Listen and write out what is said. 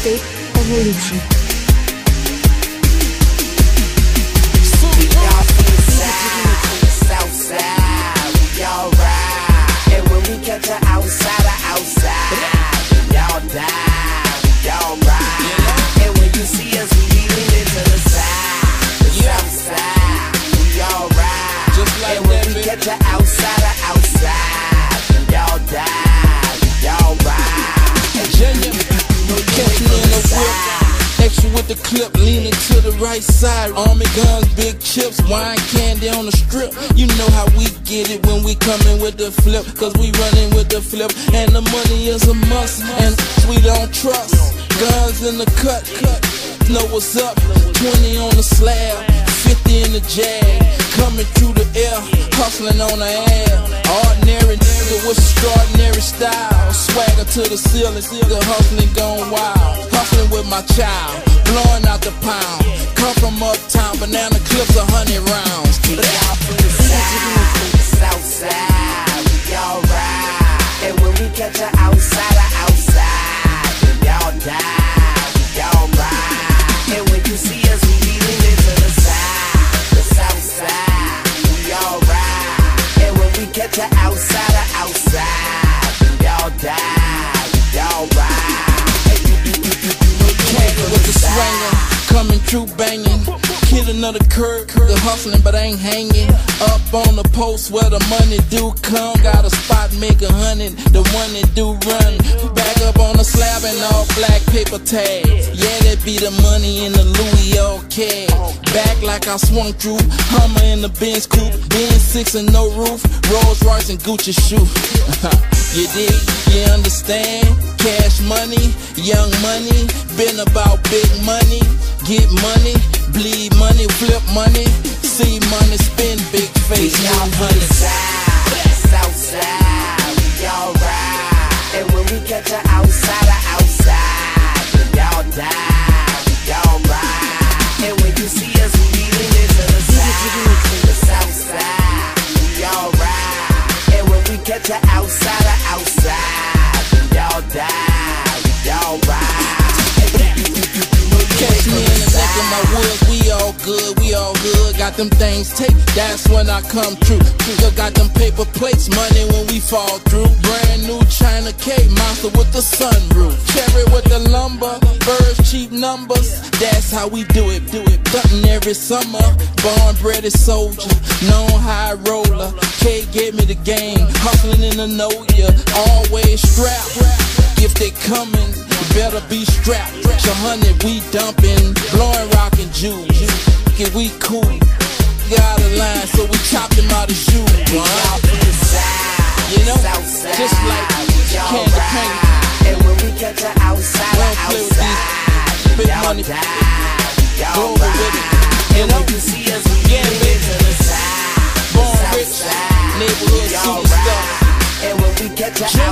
Mixtape Evolution. Southside, we all ride. And when we catch her outside, we all die, we all ride. And when you see us, we lean into the side. The Southside, we all ride. Just like and when we catch her outside, we all die, we all ride. Virginia, catch me in the whip. Extra with the clip, leaning to the right side. Army guns, big chips, wine candy on the strip. You know how we get it when we coming with the flip, cause we running with the flip, and the money is a must, and we don't trust. Guns in the cut, know what's up. 20 on the slab, 50 in the jag, coming through the air, hustling on the air. Ordinary nigga with extraordinary style, swagger to the ceiling, still hustling gone wild. Hustling with my child, blowing out the pound. Come from uptown, banana clips 100 rounds. We all from the Southside, we all ride. And when we catch her outside, we all die, we all ride. And when you see us, we lean into the side. The Southside, we all ride. And when we catch her outside, we all die, we all ride. With the swanger, coming through banging. Hit another curve, the hustling but ain't hanging. Up on the post where the money do come. Got a spot, make 100, the one that do run. Back up on the slab and all black paper tags. Yeah, that be the money in the Louis okay. Back like I swung through, Hummer in the Benz coupe, Benz 6 and no roof, Rolls Royce and Gucci shoe. You dig? You understand? Cash money, young money, been about big money. Get money, bleed money, flip money, see money, spend big face, we all from the Southside, we all ride. And when we catch her outside, we all die, we all ride. And when you see us, we lean into the side. The Southside, we all ride. And when we catch her outside, we all die, we all ride. Catch me in the neck of my woods, we all good, we all good. Got them things taped, that's when I come through. Got them paper plates, money when we fall through. Brand new China cake, monster with the sunroof. Cherry with the lumber, birds, cheap numbers. That's how we do it, Duntin' every summer. Born bred a soldier, known high roller. K gave me the game, hustling in the know ya. Always strapped, if they coming, you better be strapped. 100 we dumping, blowing rockin' juice. Get we cool, got a line, so we chopped him out of shoes. You know, just like candy paint. And when we catch her outside, we don't play with these big money. Go over with it. You know, you see us, we get into the side. Born rich, neighborhood city stuff. And when we catch her